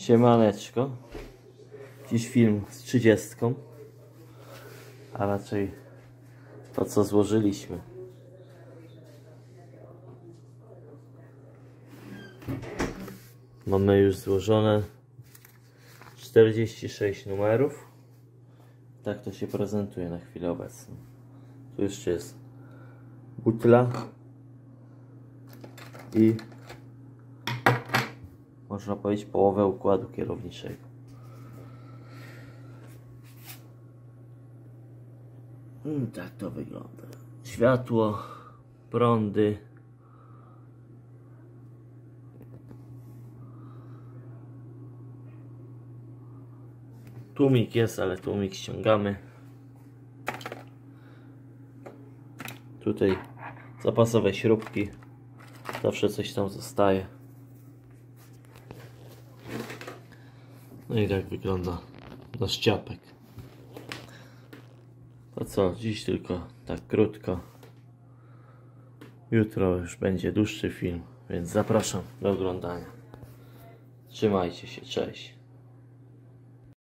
Siemaneczko. Dziś film z 30, a raczej to, co złożyliśmy. Mamy już złożone 46 numerów. Tak to się prezentuje na chwilę obecną. Tu jeszcze jest butla i można powiedzieć połowę układu kierowniczego. Tak to wygląda. Światło, prądy. Tłumik jest, ale tłumik ściągamy. Tutaj zapasowe śrubki. Zawsze coś tam zostaje. No i tak wygląda nasz ciapek. To co, dziś tylko tak krótko. Jutro już będzie dłuższy film, więc zapraszam do oglądania. Trzymajcie się, cześć.